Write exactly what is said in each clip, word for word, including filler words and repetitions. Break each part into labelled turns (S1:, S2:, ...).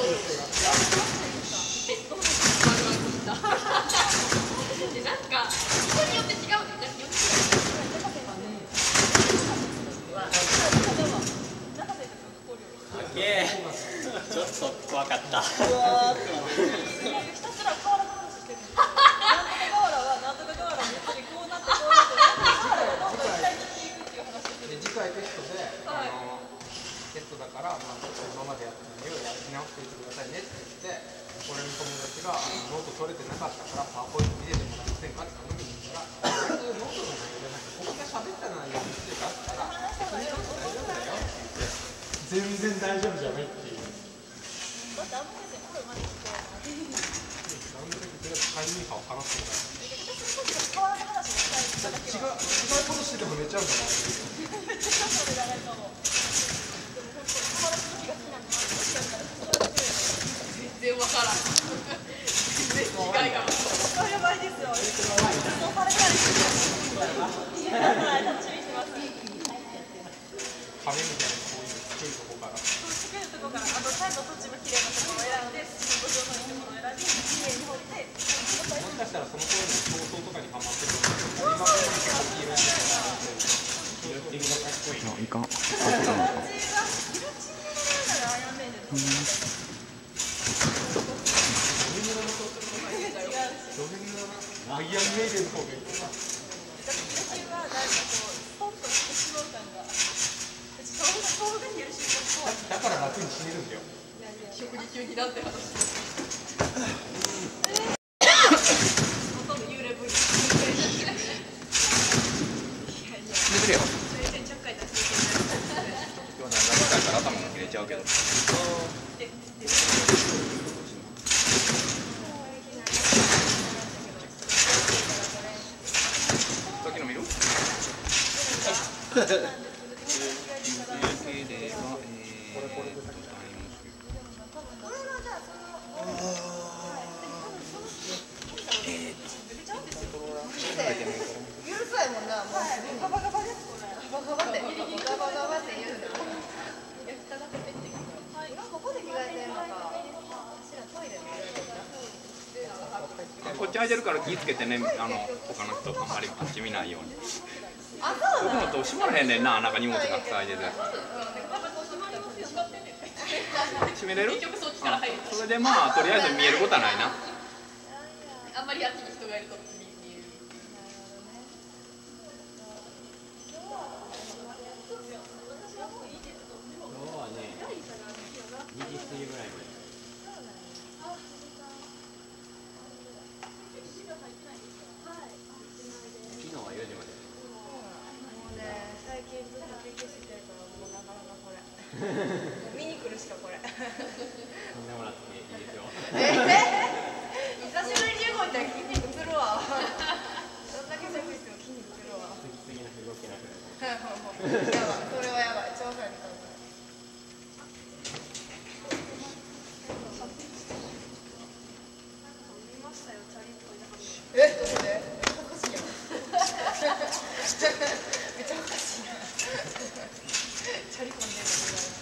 S1: ちょっと怖かった。ひたす
S2: ら瓦の話してる。なんとか瓦はなんとか瓦にこうなってこうなって、瓦がどんどん下に行っていくっていう話です。
S3: 次回テストで、あのテストだからまあ今までやった内容をやり直していってくださいねって言って、俺の友達がノート取れてなかったからパワーポイント見せてもらえませんかって頼みに行ったら、ノートの内容じゃなくて僕が喋った内容を見せて出したらそれちょっと大丈夫だよって言って、全然大丈夫じゃないっていう。
S2: だってあの先生声まで聞こえない。
S3: なんでとりあえず会議派を話すのか。
S2: 瓦の話をしたいだけは。
S3: 違う違うことしてても寝ちゃうんだもん。
S2: めっちゃそうで長いかも。でも本当瓦好きが好きなんで、全然わからん。全然違いが。これやばいですよ。もうそれからいや楽しみにしてます。
S3: 壁みたいなこういう作るとこから。
S2: 作るとこから、あとちゃんと土地も綺麗なところを選んで、土の上のいいところを選んで、綺麗に掘って、
S3: もしかしたらその頃に競争とかにハマってる。
S2: そうそうそう。
S4: いかん。
S3: アイアンメイデンの方がいい。だから楽に死ねるんだよ。
S2: 食事中になんて話。ほとんど幽霊ぶり。
S4: 眠れよ。
S1: 今日なんか深いから頭が切れちゃうけど。時の見る？こっち空いてるから気ぃつけてね、あの他の人あんまりこっち見ないように。僕のと閉まらへんねんな、なんか荷物が塞いでて。閉めれる？それでまあとりあえず見えることはないな。
S2: あんまりあっちに人がいると見える。
S1: 今日はね、にじ過ぎぐらいまで。昨日はよじまで。
S2: もうね、最近ずっと休憩してるからもうなかなかこれ。見に来るしかこれ。
S1: 飲んでもらっていいですよ。
S2: えー、久しぶりに動いたら筋肉つるわ。どんだけセックしても筋肉つるわ。
S1: 次の日動けなくなる。
S2: やばい、それはやばい。調査に飛ぶ。え、どこで？おかしいやん。めっちゃおかしいな。チャリ込んでるの。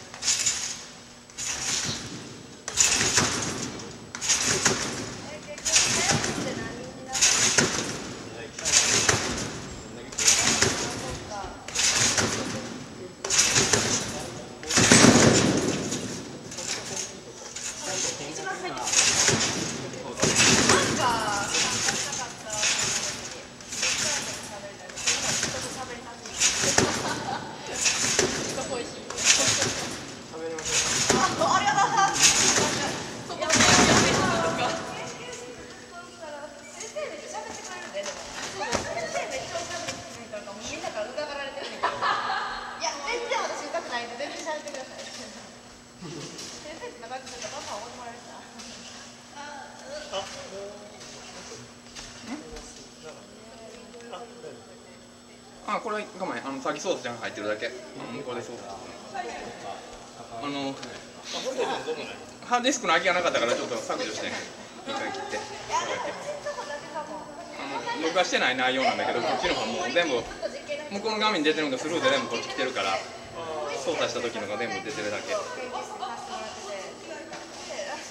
S1: あ、これごめん、あの先ソースじゃん入ってるだけ。うん、これソース。あのハードディスクの空きがなかったからちょっと削除して一回切って。あの録画してない内容なんだけど、こっちの方もう全部向こうの画面に出てるのがスルーで全部こっち来てるから、操作した時のが全部出てるだけ。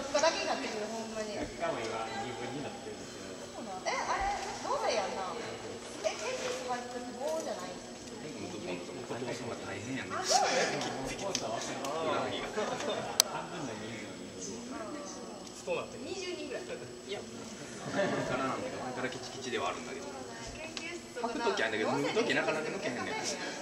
S2: カだけになってくるほんまに。え、あれどうやんな。え、天気とかって棒じゃない。
S1: 大変やね。
S2: あ、そうやね。二十人ぐらい。
S1: いや、からなんだけど、からキチキチではあるんだけど。履く時あるんだけど、脱ぐ時なかなか抜けへんねん。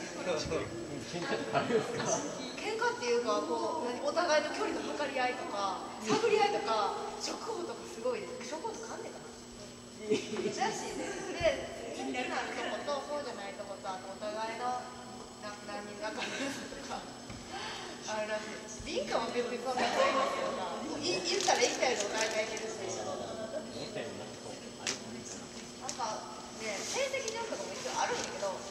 S2: 喧嘩っていうか、こう、何、お互いの距離の測り合いとか、探り合いとか、食法とかすごい。食法とかあんねんかな。だし、で、気になるとこと、そうじゃないとこと、あとお互いの。何人仲間とか。あるらしい。リンカは別にそんなそういうのけどさ、言ったら行きたいの大体いけるし。なんかね、成績上とかも一応あるんやけど、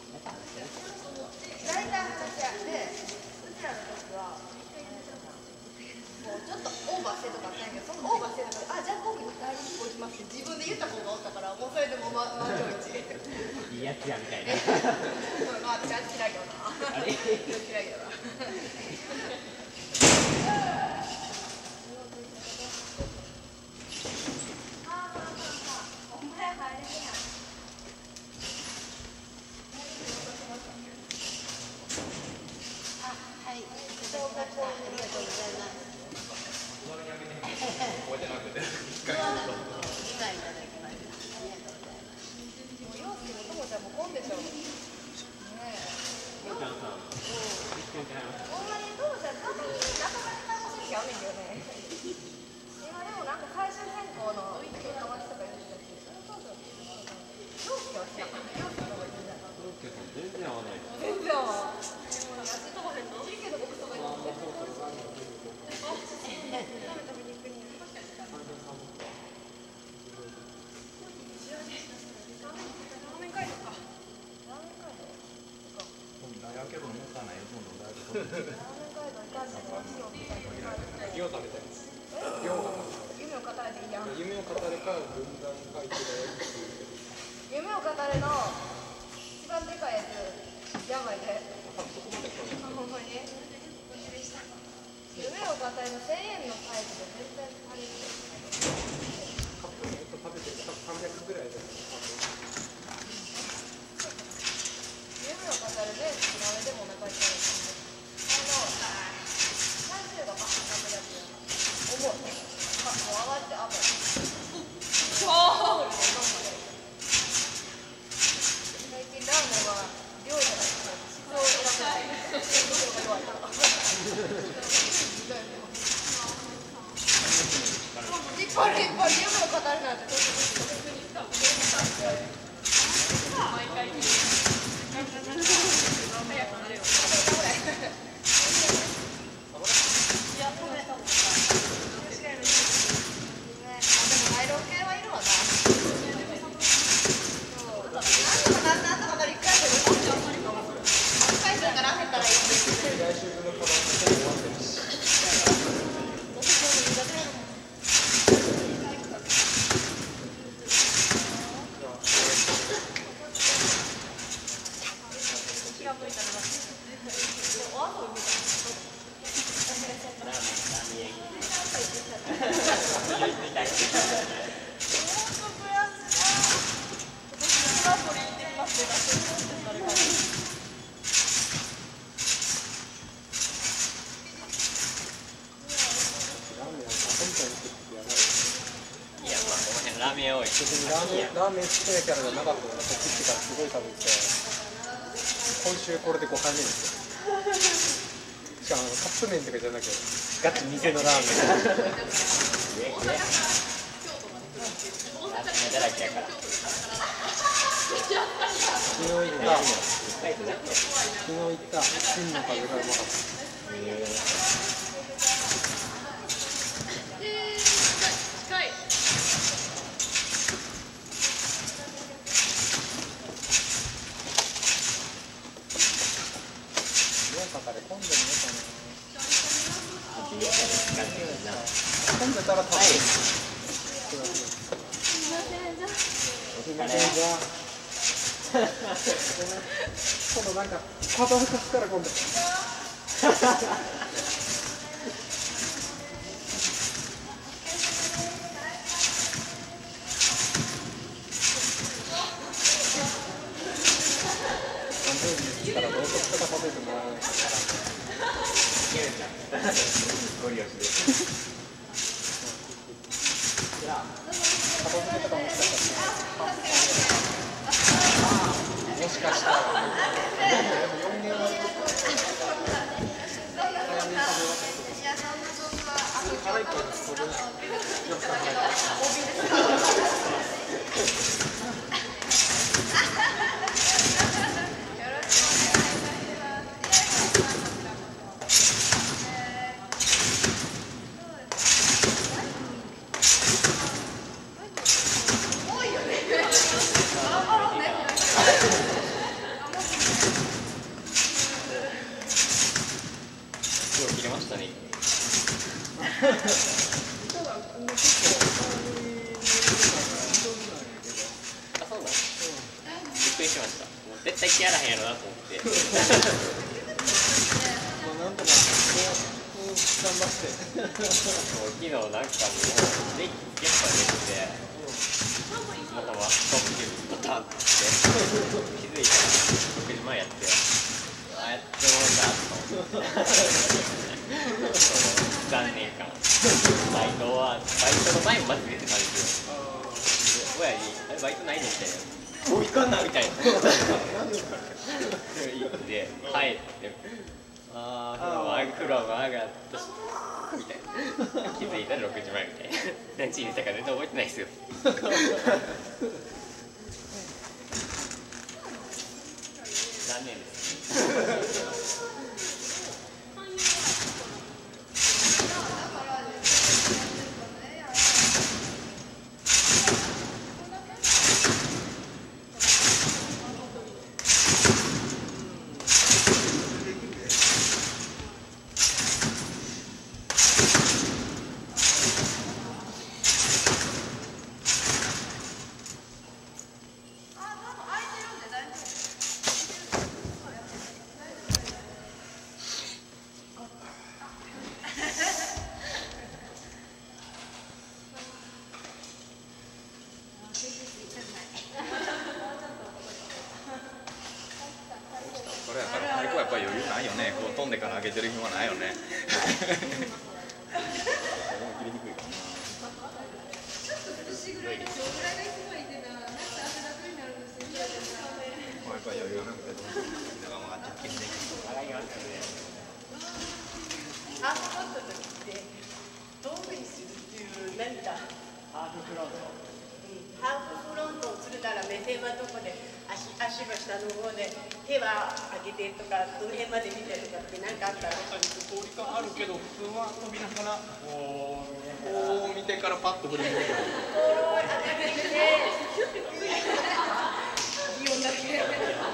S2: 大体話し合って、うちらの時は、もうちょっとオーバーしてとかあったんやけど、そのオーバーしてとか、あ、じゃあ僕に帰りに行きますって自分で言った子がおったから、もうそれでもま、満場一致。
S3: いいやつやみたいな。
S2: まあ、私は嫌いよな。嫌いよな。
S3: 夢を語れか軍団書いてる
S2: 夢を語れの一番でかいやつやばいで。ほんまに夢を語れのせんえんのサイズで絶対足りる。
S3: カップ麺と食べてさんびゃくぐらいで
S2: 夢を語るで誰でもお腹いっぱいです。あのさんじゅうがバッと食べるやつやな。重い。もう上がって危ない。最近ラーメンは量じゃなくて質を選ばない。量が弱いから。いっぱいいっぱい夢を語るなんてちょっと毎回早くなれよ。いや、食べたもん。アイロン系はいるわな。なんとかなりいっかい戦でもいっかい戦から減ったらいい。
S3: 来週分のこの終わってるし。
S1: ラーメン多い。
S3: ラーメン好きなキャラがなかったのがこっち来てからすごい食べて、今週これでごかいめですよ。しかもカップ麺とかじゃなくてガチ店のラーメン。
S1: だらけやから。
S3: 昨日行った昨日行った真の風がうまかった。混んでたら食べる。すいませんじゃ。すいませんじゃ。今度なんかパドル貸すから今度。
S1: 乗り足で。もしかしたら。切れましたね。あ、そうだ。びっくりしました。もう絶対切らへんやろなと思って。
S3: なんとかこう頑張って。
S1: 昨日なんかもう電気つけっぱできて、またまストップでボタンって気づいたらろくじまえやって、あやってもうたと思って。残念感。バイトはバイトの前もまず出てたんですよ。親にあれバイトないのみたいな。もう行かんなみたいな。言って帰って、ああ風呂が上がったしみたいな。気づいたらろくじまえみたいな。何時にいたか全然覚えてないですよ。残念です。これやから最後はやっぱり余裕ないよね。こう飛んでから上げてる暇はないよね。切りにくいかな。やっぱり余裕なくてどうしても長間が直近で上がりますよね。
S2: ハーフパッドの時って遠くにするっていう何か
S3: ハーフフロント。
S2: ハーフフロントをするなら目線はどこで 足, 足の下の方で手は上げてとかどの辺まで見てとかって何かあったら
S1: 通り感あるけど普通は飛びながらこうこう見てからパッと振り向く。
S2: こう上げてヒュッてくるいい女だけ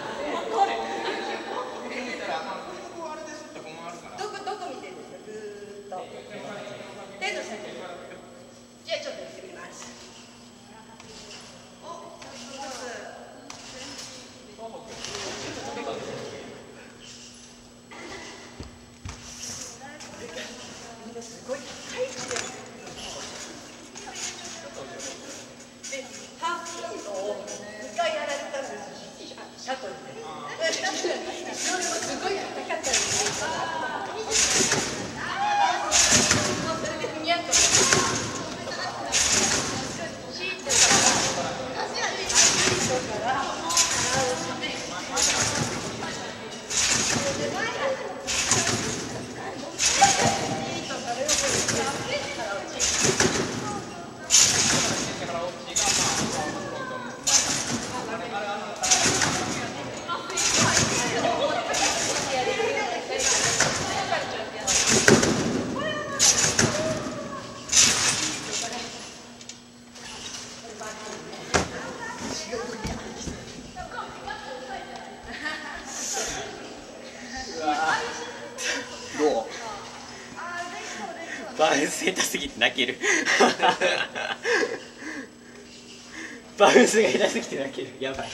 S2: どこどこ見てるんですか。ずーっと手の先。じゃあちょっとやってみます。すごいタイプで、でハーフフロントをにかいやられたんです。シャトルで。それもすごい硬かったんです。それでふにゃっと。シートから腹をして。
S1: どう？バウンス下手すぎて泣ける。バウンスが下手すぎて泣ける。やばい。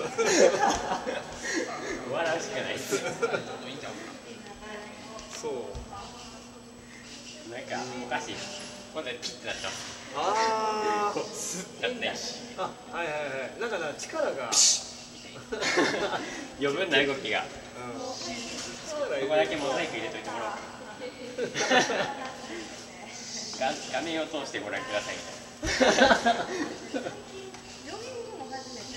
S1: 笑うしかないっす。そう。なんかおかしい。今度はピッてなってます。
S3: ああ。
S1: スッてなって。
S3: あ、はいはいはい。なんかな力が。
S1: 余分な動きが。
S3: うん。
S1: ここだけモザイク入れといてもらおうかな。
S5: 画面を通してご覧くださいみたいな。
S2: ジョギングも初めて。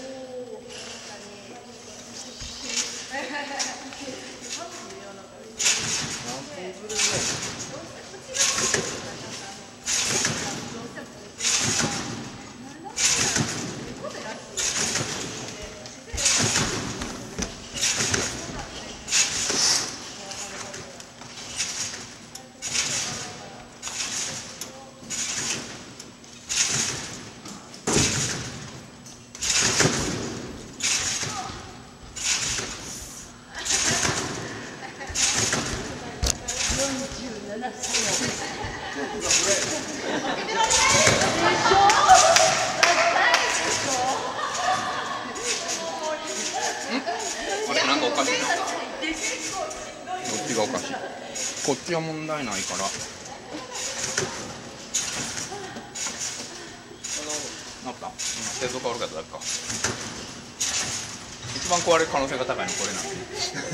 S1: あれなんかおかしいな。どっちがおかしい。こっちは問題ないから。なった。今製造変わるかどうか。一番壊れる可能性が高いのこれなんで。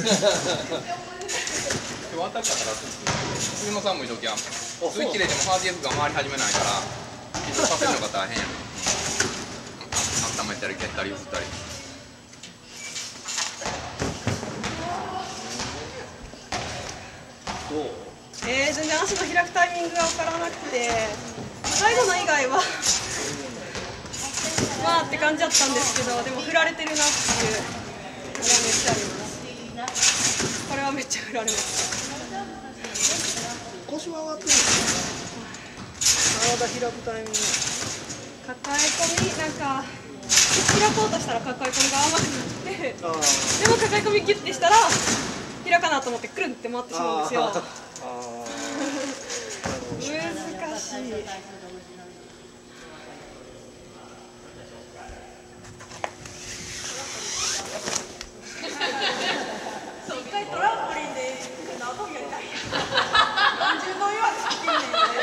S1: 今日暖かかったら冬の寒い時はスイッチ入れてもハードディスクが回り始めないから起動させるのが大変やね。温めたり消ったり移ったり。
S2: えー、全然足の開くタイミングが分からなくて、最後の以外はまあって感じだったんですけど、でも振られてるなっていうのがめっちゃあります。これはめっちゃ振られます。
S3: 腰は上がってるんですか？体開くタイミング。
S2: 抱え込み、なんか開こうとしたら抱え込みが甘くなって、でも抱え込みギュッてしたら開かなと思ってくるんって回ってしまうんですよ。難しい。そう一回トランポリンで縄跳びやりたい。何十の岩で走ってんねん。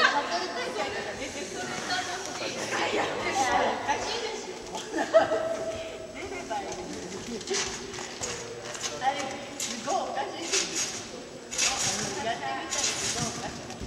S2: いやおかしいですよ。出てたよ。あれすごいおかしいです。やってみたらすごいおかしい。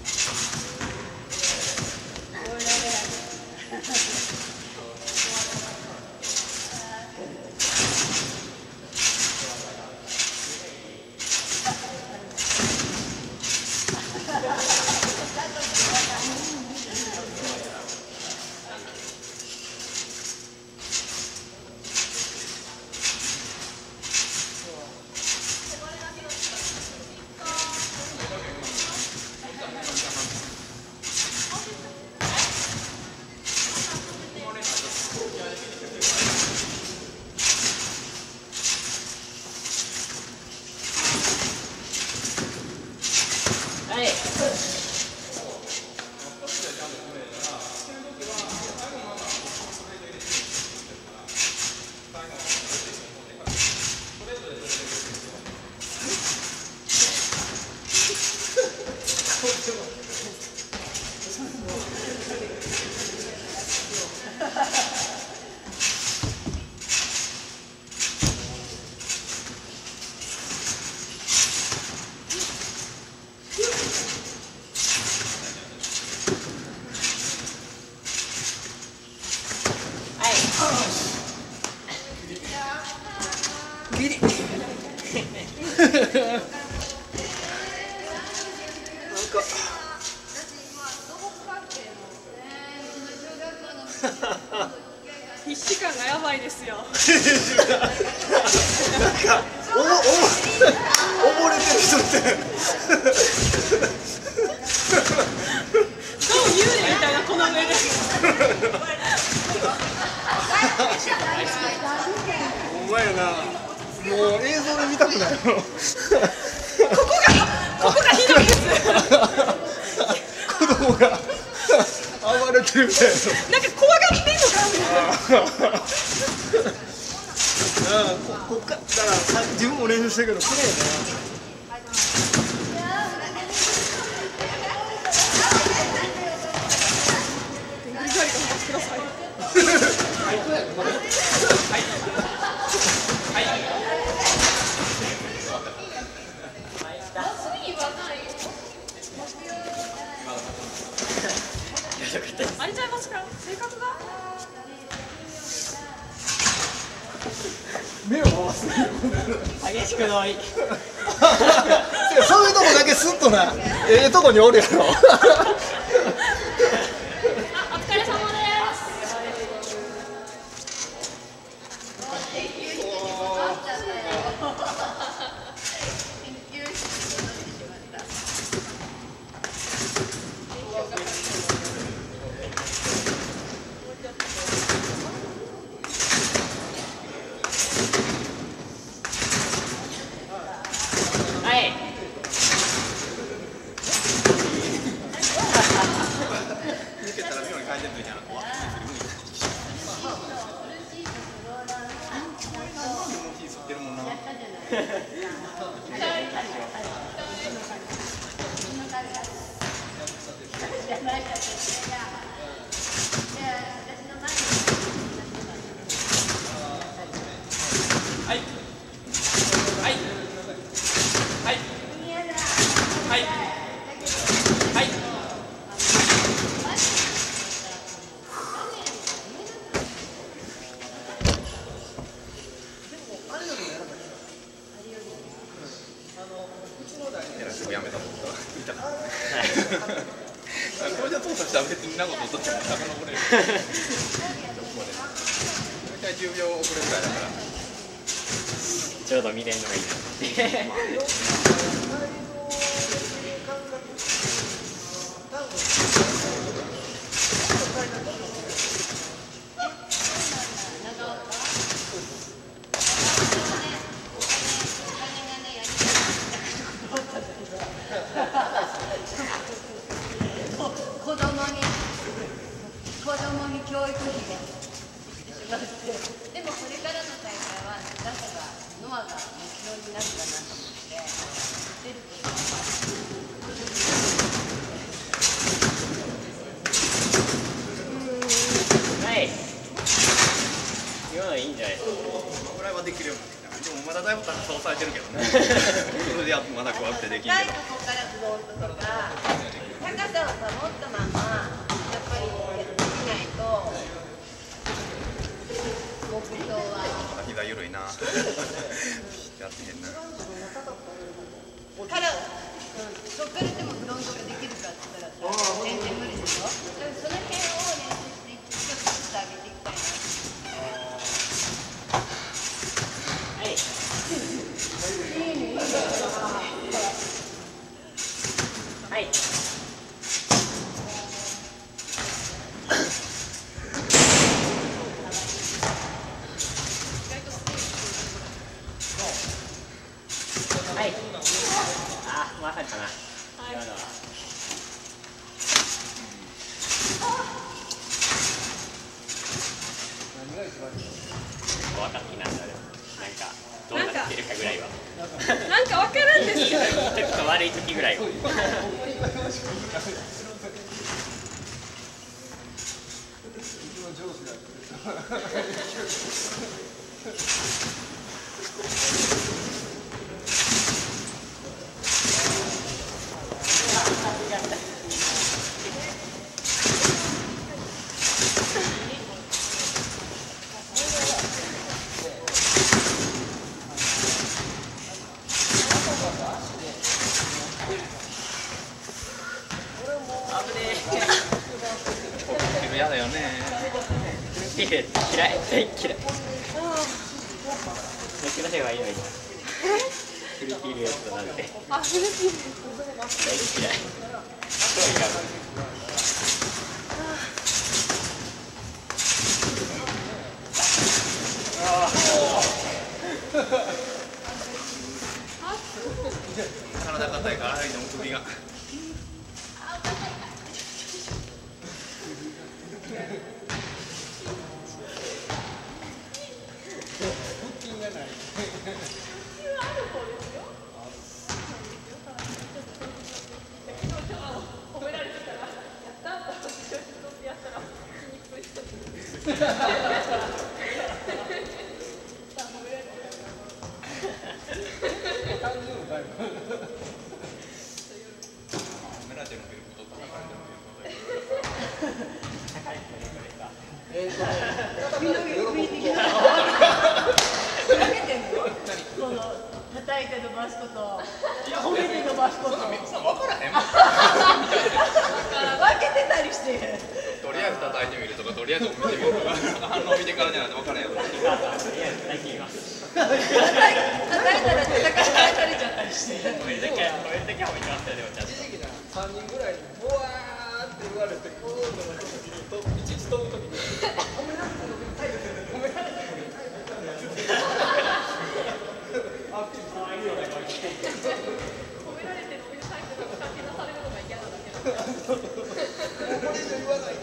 S3: ギリ。なんか。
S2: 必死感がやばいですよ。
S3: なんか、おも、おも、溺れてる人って。
S2: どう幽霊みたいなこの上で。
S3: お前やな。もう映像で見たくないの。こ
S2: こが、ここがひどいです。
S3: 子供が暴れてるみたいな。
S2: なんか怖がってんのかな。
S3: ああ、ここっから自分も練習してるけど、これやな。
S5: かったです。
S2: あれちゃいますか性格が
S3: 目を回す
S5: 激しくノリ
S3: そういうとこだけスッとなええとこにおるやろ
S2: あ、お疲れ様です
S5: はい。
S1: 抜けたら妙に回転ついてなかった。わっ、火吸ってるもんな。はい。はい。はい。はい。はい。やめたことは見たからね。これじゃ操作したら別に長く撮っても遡れる。大体じゅうびょう遅れぐらいだから。
S5: ちょうど見れるのがいいな。
S6: 子供に子供に教育費が行ってしまって、でもこれからの大会は出せばノアが目標になるかなと思って出ると思います。
S5: はい。今のいいんじゃないですか。
S1: このぐらいはできるようになってきた。でもまだだいぶ高さ抑えてるけどね。それでまだ怖くてできんけど。
S6: 高いとこからフロントとか高さを保ったままやっぱりできないと目標は。
S1: まだ膝緩いな。やってへんな。
S6: から、うん、そっからでもフロントができるかって言ったら全然無理でしょ。だからその辺を練習していってちょっとずつ上げていきたいな。
S5: はい。はい。はい。あ、まさかな。今のは。分かってきなんだね。なんかどうなってるかぐらいは。
S2: なんかわかるんですけど
S5: ちょっと悪い時ぐらいは。
S1: 嫌だよね。
S5: 嫌い、大嫌い。めっちゃ出せばいいのに。フルピリオッドなんて。
S2: あ、フルピリ
S5: 大嫌い。
S1: 体硬いから歩いても首が。メラジェのベルクと戦いでもいること
S3: えっとね、
S6: 髪の毛拭いてきながら分けてんの？その叩いて伸ばすこと、褒めて伸ばすこと。
S1: そんなみくさん分からへんもん。
S6: 分けてたりして。
S1: とりあえず叩いてみるとか、とりあえず見てみるとか、反応見てからじゃないと分からへんよ。
S5: とりあえず最近います。
S6: 叩いたら叩かされちゃったりして。
S5: こういう時はこういう時はもういきますよでもちゃんと。
S3: 一時期なさんにんぐらいにボワーって言われてこうとの時にといちいち飛ぶ時に褒められてるのにタイプで褒められてるのにタイプでアピールするような感じで
S2: 褒められてるのにタイプがかけ出されるのが嫌なだけだから。
S3: これ以上言わないで。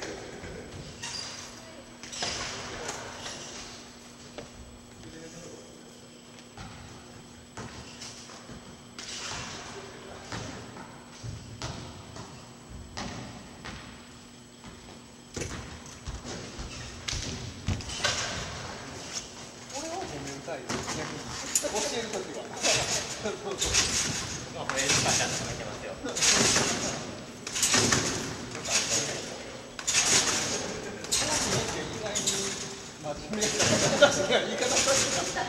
S3: 教えるときは。
S5: まあ、これ、ちゃんと書いてますよ。
S3: 意外に真面目な確かに言い方確か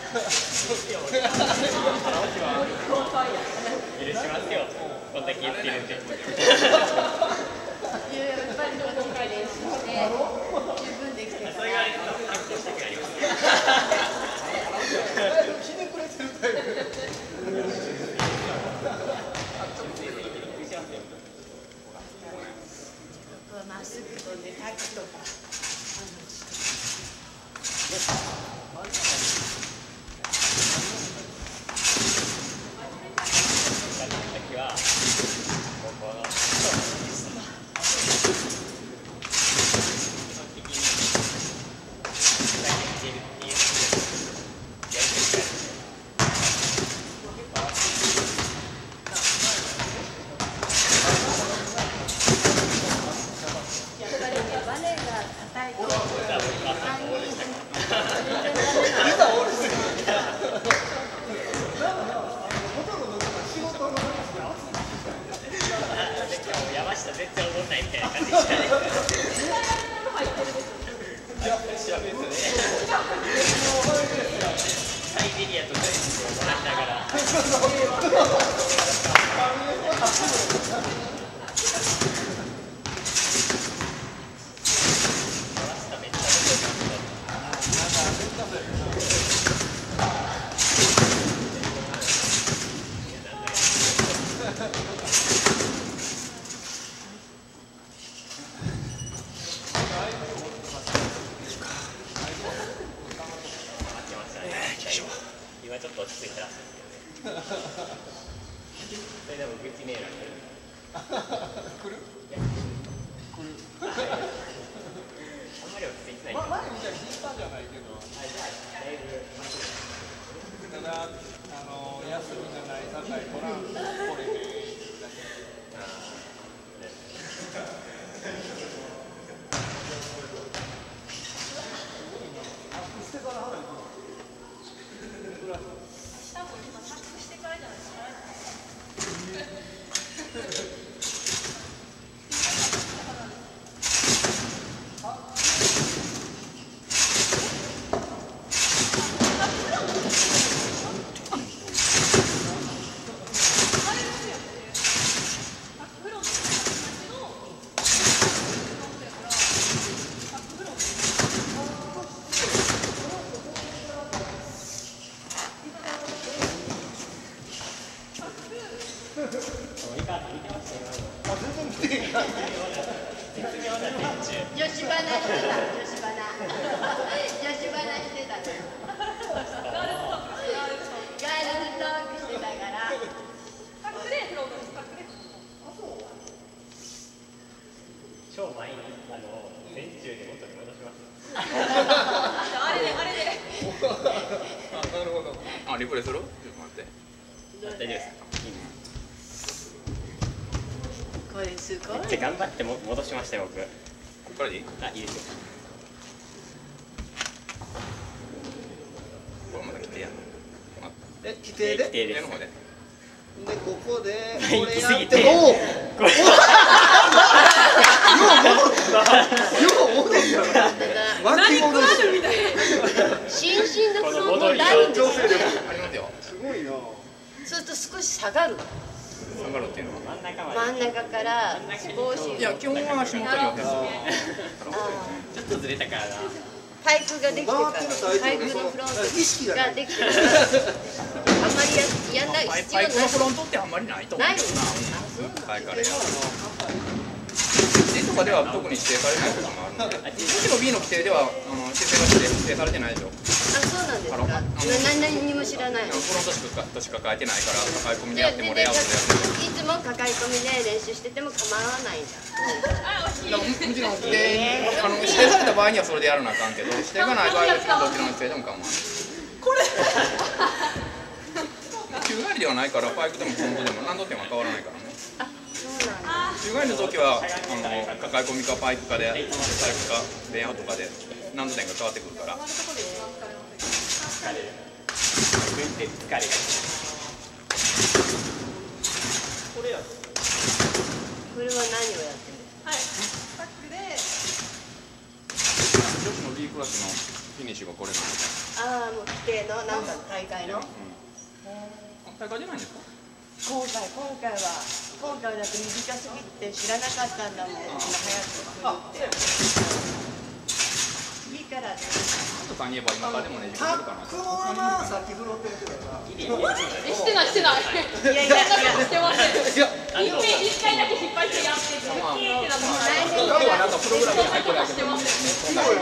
S5: 許しますよ。こんだけ言ってるんで。
S6: やっぱり今回練習して十分できてるから。
S5: それが反抗したくなります。
S3: ひねくれてるタイプ。
S6: まっすぐ飛んでタッチとか。
S5: 時はここの基本的にだけ見てるっていうやり方が
S6: やっぱりバネが硬いと。
S5: 山下全然踊んないみたいな感じでしたね。サイベリアとドイツを学びながら。今ちょっと落ち着いたらしいですけどね。それでも愚痴メールが来る。
S3: 来る？来る。
S5: あんまり落ち着いてない。
S3: ま前みたいに頻繁じゃないけど。
S5: あ、じゃあだいぶ。
S3: ただあの休みがないさかいトランプこれでだけ。
S5: ああ。
S6: 女子話してた、女子話。女子話してたね。ガールズトークしてたから。
S2: 隠れフロートです。隠れ。
S5: 超前にあの全中で元に戻します。
S2: あれであれで。
S3: あ、なるほど。
S1: あ、リプレイする？ちょっと待って。
S5: 大丈夫ですか？
S6: これすごい。
S5: めっちゃ頑張っても戻しましたよ僕。
S1: こっからでいい？
S5: あ、いいですよ。
S1: これまだ来てやんの。
S3: え、規定で？
S5: 規定です
S1: の方で。
S3: で、ここで、こ
S5: 行
S3: れ
S5: き過ぎて
S3: やって、おおよう戻ったよう戻った
S6: ると少し下がる。
S1: 下がるっていうのは。
S5: 真ん中まで
S6: 真ん中から少し。
S1: いや基本は足元に置けそう。
S5: ちょっとずれたからな。
S6: パイプができてからパイプのフロントができてからあんまりややんない
S1: パイ
S6: 必要ない
S1: パイプのフロントってあんまりないと思う
S6: ない
S1: けどな。はいからや。A とかでは特に指定されないこともあるので、うちの B の規定ではあの指定が指定指定されてないでしょ。
S6: あ、そうなんですか。な何にも知らないの。
S1: フロントしかとしか書いてないから抱え込みで
S6: で
S1: やってもレイアウトでやっても。
S6: いつも抱え込みで練習してても構わないんだ。
S1: もちろん規定あの指定された場合にはそれでやらなあかんけど、指定がない場合はどちらの指定でも構わない。これ宙返りではないからパイプでもフロントでも何度点は変わらないからね。
S6: あ、そうなんだ。
S1: 宙返りの時はあの抱え込みかパイプかでパイプかレイアウトかで何度点が変わってくるから。
S5: 疲れる。運転疲れが。これやろ。
S6: これは何をやってる？
S2: はい。タックで。
S1: 女子の B クラスのフィニッシュがこれなんです。
S6: ああ、もう規定のなんか大会の。
S1: 大会じゃないんですか？
S6: 今回今回は今回だと短すぎて知らなかったんだもん。今早く作って。いいから。
S1: とかに言えば今からでもね、自分でるかな。
S3: このままさっきフロってるけどな。
S2: え、してないしてない。
S6: いやいやいや
S2: してません。一回一回だけ失敗してやってて、
S1: まあ
S2: ピーってなって
S1: 今日はなんかプログラムに入ってないけど、
S2: してません。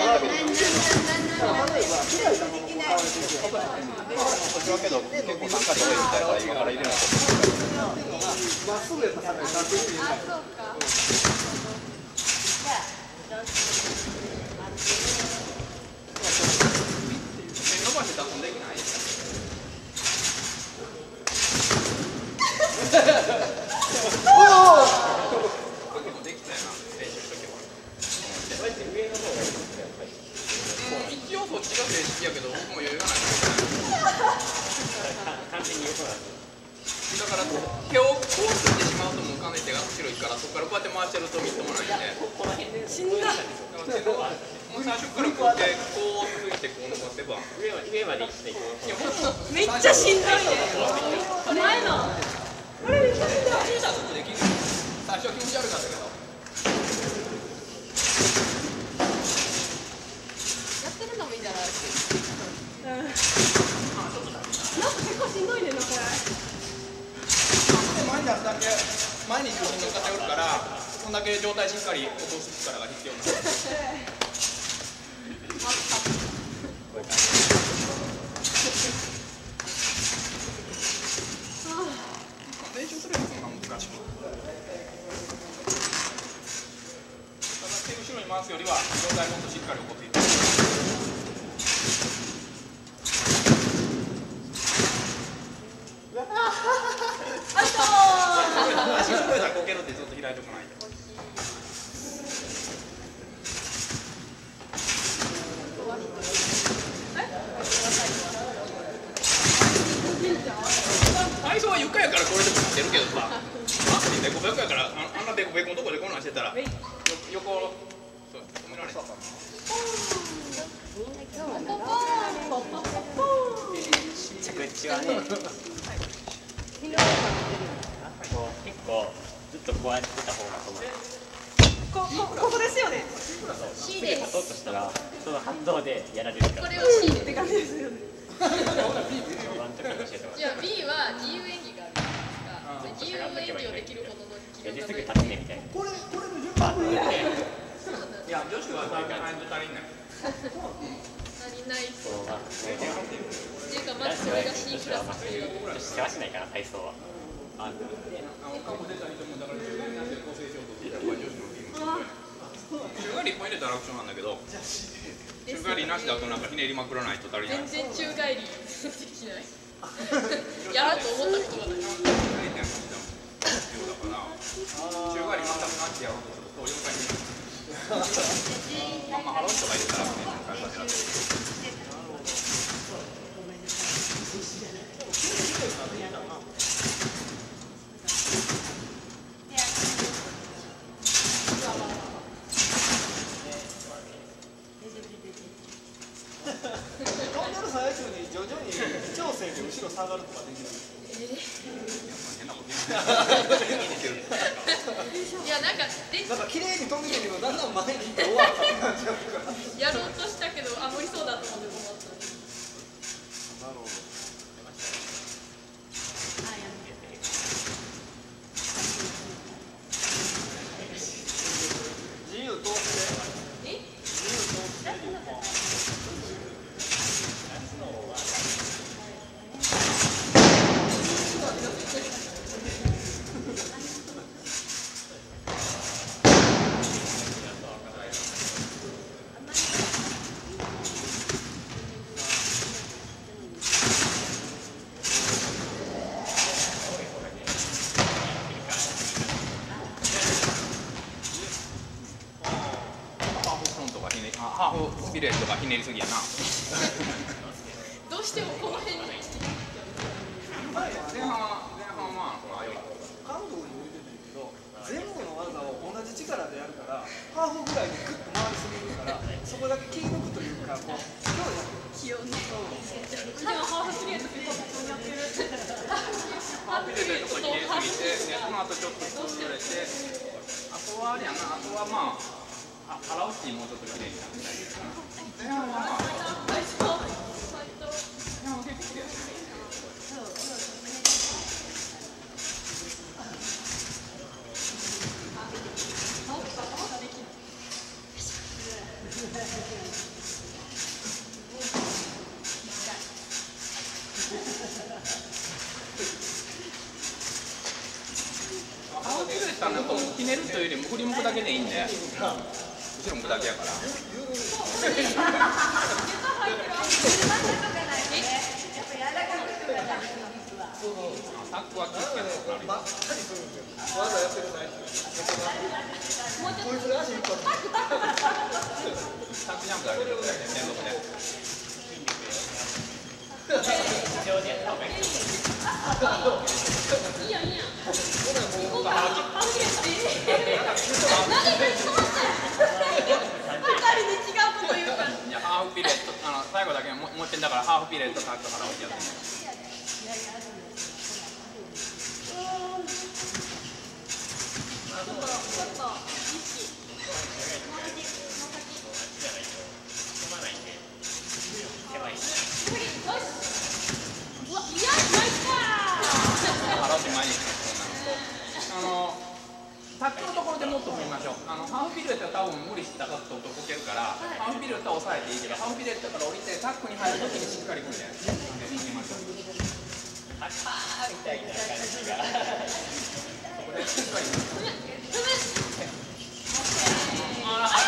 S1: 私はけど結構参加で多いみたいから今から入れないと。
S3: まっすぐやったらさっき入れない。
S2: あ、そうか。
S1: 伸ばしてたんできないですか？結構できたよな、練習しとけば。一応そっちが正式やけど、僕も余裕がない。
S5: 完全に横なんです。
S1: だから手をこうついてしまうともう完全に手が後ろ行くから、そこからこうやって回してるとみっともないんで。
S5: この辺で
S2: 死んだ。
S1: もう最初からこうやってこうついてこう伸ばせば。
S5: 上まで上まで行っていく。
S2: めっちゃしんどいね。前の。これめっちゃしんどい。
S1: 小さくできる。最初は気持ち悪かったけど。
S2: やってるのもいいんじゃないですか。うん。なんか結構しんどいねんなこれ。
S1: 前に出すだけ前に重心乗っかっておるから、そんだけ状態しっかり落とす力が必要なんです。練習するのそんな難しく。ただ手後ろに回すよりは状態もっとしっかり起こっていく。足すごいなこけるってずっと開いておかないと。体操は床やからこれでもなってるけどさ、マスにデコベコやからあんなデコベコのとこでこんなんしてたらよ横そう止められた。
S5: 着地はね、こう結構ずっとこうやってた方がこの
S2: ここここですよね。
S5: すぐ立とうとしたらその反動でやられるから。
S2: これを C って感じですよね。
S5: ワント教えてもら
S2: じゃあ B は自由演技があるんですか。自由演技をできるほどの気
S5: う。
S2: 力
S5: ですぐ
S2: が
S5: 立つねみたいな。
S3: これこれの順番
S5: バッてやって
S1: いや女子は足りない足りない。
S2: 足りないっす。
S5: こうまあ
S2: っていうかまずそれが C クラスっていう。
S5: 女子世話しないから体操は。あの
S1: 過去出た人もだから中学になって構成しようとしてたのが女子のチーム。中学にこう入れたら楽勝なんだけど、中学になしだとなんかひねりまくらないと足りない。
S2: 全然宙返りできない。やろうと思ったことがない。
S1: 中返り全くなしでやろうとするとよんかいになる。まあハロー人がいるからね、会話でやってる。
S3: 飛んでる最中に徐々に微調整で後ろ下がるとかできる。
S2: いやなんかで
S3: なんか綺麗に飛んでるけどだんだん前に行って終わったって感じだったから。
S2: やろうとしたけどあ無理そうだと思って止まった。
S3: なるほど。自由通して。
S2: え？
S1: ハーフスピレットがひねりすぎやな。
S2: どうしてもこの辺に。
S1: 前半は前半はまあよかった。
S3: 感動に向いてるけど全部の技を同じ力でやるからハーフぐらいでグッと回りすぎるからそこだけ気抜くというかこう
S2: 気をね。でもハーフスピレットってやってる。
S1: ハーフスピレットがひねりすぎて、その後ちょっと崩れて、あとはあれやな、あとはまあ。あ、腹落ちもうちょっときれいになってたりするかな。前半はまあ、前半は結構きれいですね。ハーフスピレットはなんかひねるというよりも振り向くだけでいいんで。後ろ向くだけやから。タックは気をつけるとなる。
S3: ばっかりするんですよ。技やってる最中。こいつが足引っ張る。
S1: タックジャンプだけで連続で。
S2: いいやいいや。
S1: いやハーフピレットあの最後だけもう一遍だからハーフピレットタック腹落ちやってね。腹落ち前にあのタックのところでもっと踏みましょう。あのハーフピレットは多分無理したかったとこけるから、はい、ハーフピレットは抑えていいけど、ハーフピレットから降りてタックに入るときにしっかり踏んで踏みましょう。ハッハーみたいな感じが。そこでしっかり踏む。あら、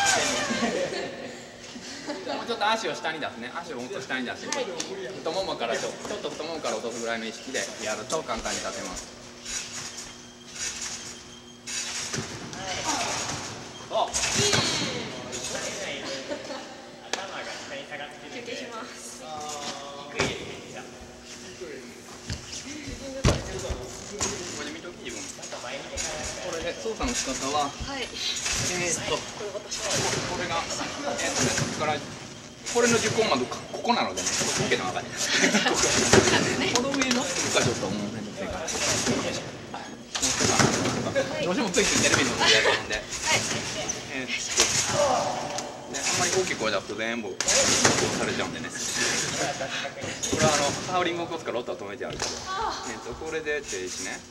S1: もうちょっと足を下に出すね。足をもっと下に出して、太ももからちょっと太ももから落とすぐらいの意識でやると簡単に立てます。そう。
S2: 休憩します。
S1: これで操作の仕方は、
S2: はい。
S1: えーっと、これが、えーっとね、からこれの受講窓ここなのでね、ちょっと受けても分かんない。この上の服がちょっと面倒くさいから。どうしてもついついテレビのやるんで、えーっと。ね、あんまり大きい声出すと全部されちゃうんでね。これはあのハウリングを起こすからロッター止めてあるけど、えー、とこれで停止ね。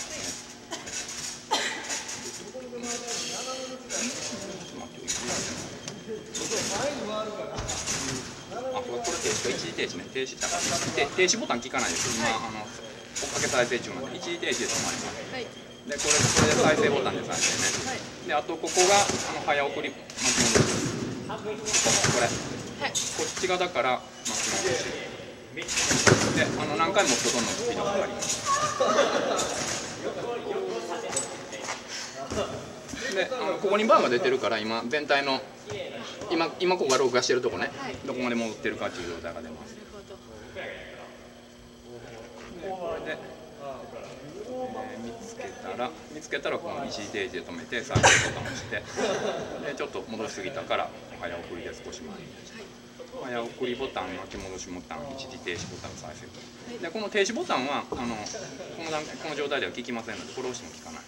S1: あ、これ停止か一時停止ね。停止だから停止ボタン効かないです。今あの追っかけ再生中なんで一時停止で止まります。はい、でこれこれで再生ボタンで再生ね。はい、であとここがあの早送り巻き戻し。これ、はい、こっちがだから巻き戻しで、あの何回も押すとどんどんスピードが上がります。で、あのここにバーが出てるから今全体の今今ここが録画してるとこね、はい、どこまで戻ってるかっていう状態が出ます。これで、えー、見つけて。 たら見つけたらこの一時停止で止めて再生ボタンを押してでちょっと戻しすぎたから早送りで少し前に早送りボタン、巻き戻しボタン、一時停止ボタン、再生ボタンでこの停止ボタンはあのこの段階この状態では効きませんのでこれを押しても効かない。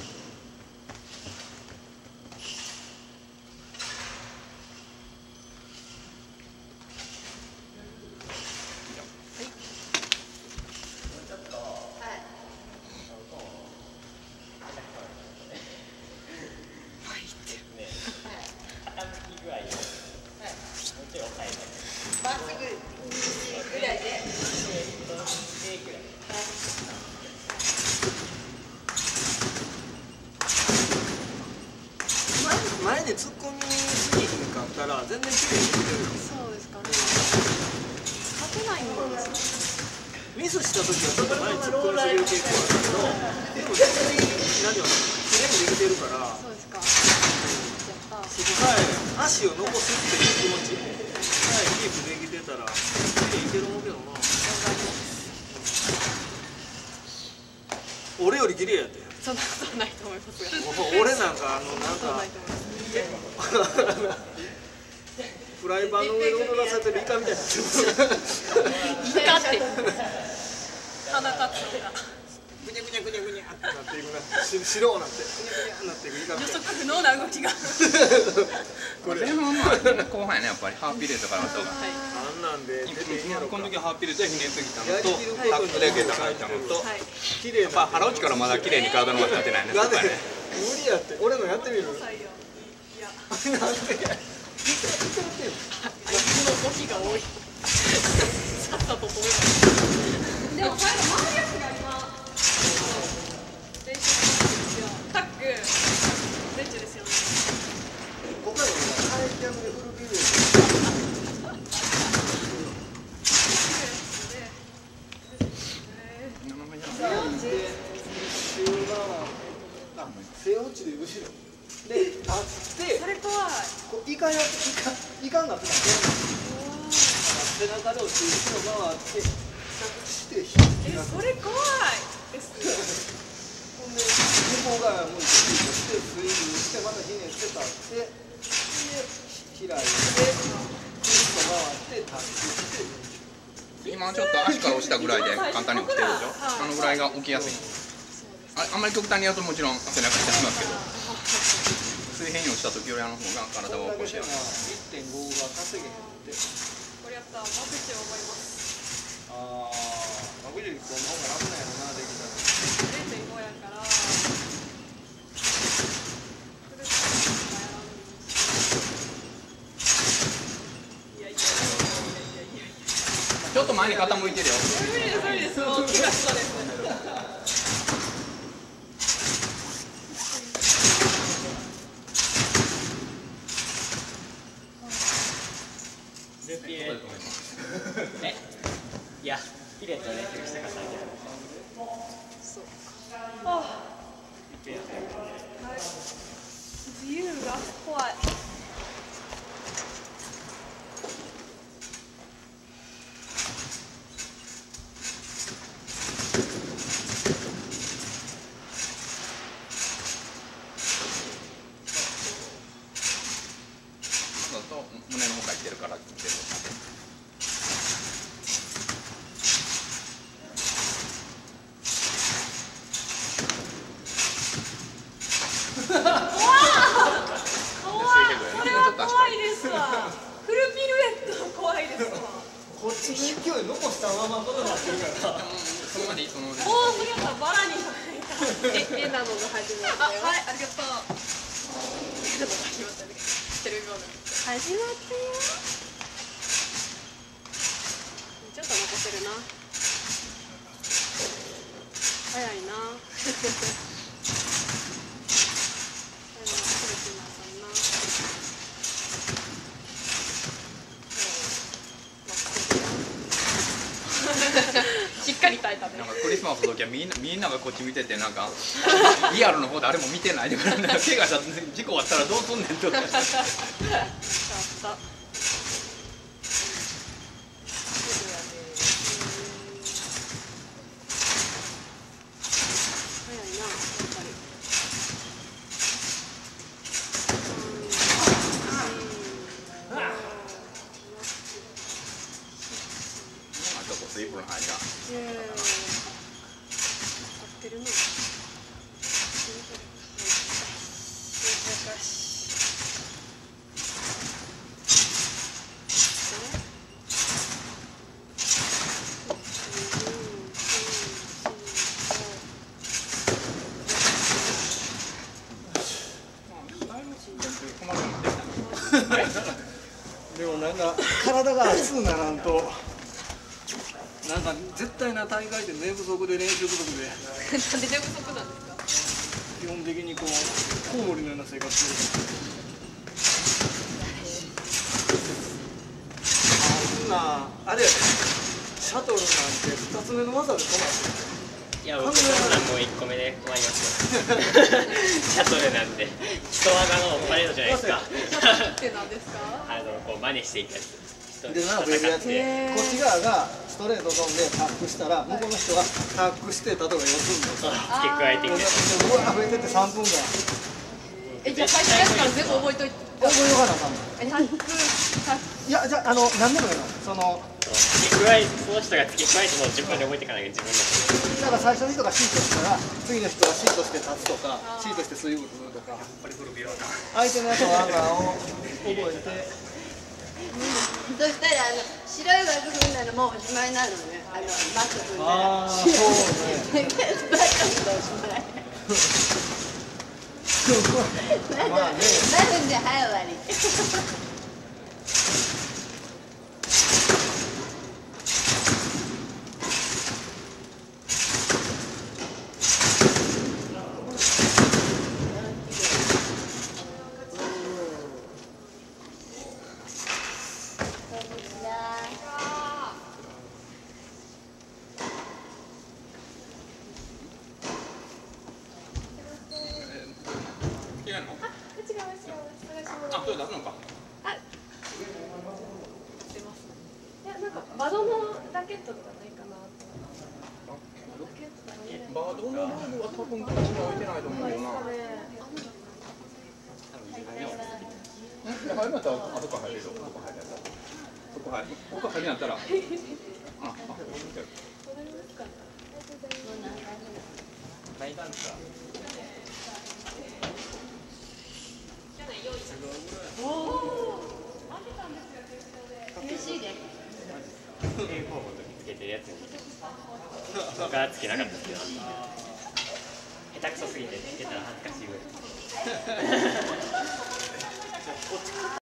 S3: 前で突っ込みすぎひんかったら全然綺麗にできてる。
S2: そうですかね。勝てないんです
S3: ミスした時はちょっと前に突っ込みすぎる傾向あるけど、でも逆に何を綺麗にできてるから、
S2: そうですか。やった。
S3: そこさえ足を残すっていう気持ちさえキープできてたら綺麗にいけるもんけどな。俺より綺麗やって。
S2: そんなことないと思いますが。
S3: 俺なんかあのなんかフライパンの上で踊らされてるイカみたいになってる。
S2: イカって鼻立つのが
S3: ぐにゃぐにゃぐにゃぐにゃってなっていくな、し白なってぐにゃぐにゃなっていくイカみ
S2: 予
S3: たい
S2: 測不能な動きが。
S1: これ前半は後半やねやっぱりハーピレートからの人が。
S3: あんなんで出ていいんやろか。
S1: この時はハーピレートでひねりすぎたの
S3: やり
S1: と
S3: きることに
S1: タックでゲタが入ったのと
S2: はい。
S3: 綺麗な
S1: やっぱ腹落ちからまだ綺麗に体の方が立てないね。
S3: なんで
S1: そこはね
S3: 無理やって。俺のやってみる。
S2: 採用。いや。
S3: なんで
S2: 相手の動きが多い。さっさと止めます。でも最後回るやつが今練習してるんですよ。タックベンチですよね。
S3: ここからハイキャムでフルビュー背落ちで後ろで立って
S2: それ怖い。
S3: こうイカやイカイカになってたんですよ。背中で落ちて後ろ回って着地して引
S2: え、
S3: き
S2: それ怖いです。
S3: ほんで向こう側向いてスイングしてスイングしてまたひねって立ってで開いてクリッと回ってタッチして
S1: 今ちょっと足から落ちたぐらいで簡単に起きてるでしょ。あのぐらいが起きやすい。ああんまり極端にやるともちろん背中痛みますけど水平に落ちた時よりあの方が体を起こしやすい。
S3: いってんご が稼げへんって。
S2: これやったらマブチを覚えます。
S3: ああ、マグジュこの方が楽なんやろな、できたら。
S2: ゼロてんごやから。いやいやいやいやいやいや。
S1: ちょっと前に傾いてるよ。
S2: 無理です無理です。もう気がしたです。
S5: えいやピレット練習してくださいね。
S2: そうか。ああ。自由が怖い。
S1: そうと胸の方がいってるから見てる。
S2: 怖いですわ。フルピルエット怖いですわ。
S3: こっちに勢い残したままことになってるから。
S1: そのまでいいそのまで。
S2: おお、それやったらバラにえ、えなのが始まったよ。あ、はい、ありがとう。えなのが始まったね。テレビ番組。始まったよ。ちょっと残せるな。早いな。しっかり耐えたね。
S1: なんかクリスマスの時はみんなみんながこっち見ててなんかリアルの方誰も見てないで怪我した事故あったらどうすんねんとか。
S2: よかった。早いな。
S1: はい、じゃあ
S2: いやいやいや合ってるの。よし。
S1: 困るのできたの
S3: でもなんか体が熱くならんとなんか絶対な大会で寝不足で練習不足で
S2: なんで寝不足なんですか。
S3: 基本的にこうコウモリのような生活してる。あんなあれやでシャトルなんてふたつめの技で止まって
S5: いや、僕そんなんもういっこめで困りますよシャトルなんて人技のパレードじゃないですか
S2: ってなんですか。
S5: あの、こう真似していくやつ
S3: でな増えるやつでこっち側がストレート飛んでタックしたら向こうの人がタックして例えばよすんのさ
S5: 付け加えていくやつ
S3: うわ増えてってさんぷんが
S2: え、じゃあ最初のやつから全部覚えといて。
S3: 覚えようかなあかんの
S2: え、タック、タック。
S3: いやじゃああの何でもいいのその
S5: 付け加え、その人が付け加えても自分で覚えていかないと自分の
S3: だから最初の人がシートしたら次の人がシートして立つとかシートしてスイングするとか相手のやつのアンガーを覚えて
S6: そしたらあの白い枠踏んだらもうおしまいになるのね。あのマット踏んだら。
S3: ああそうね
S6: バット踏んだらおしまい。
S3: まあね
S6: なるんで早終わり。
S1: 違うの？
S2: 違います違います。探し物。
S1: あ、それ出すのか。
S2: あ、出ます。いや、なんかバドのラケットとかないかなと思って。ラケットだね。
S1: バードのルールは多分ここに置いてないと思うよな。入るんだったら後から入れるよ。そこ入るやったら。そこ入る。ここ入るんやったら。あ、あ、
S5: ライダーですか
S6: 嬉しいです。
S5: A フォームの時つけてるやつに僕はつけなかったですけど下手くそすぎてつけたら恥ずかしいぐらい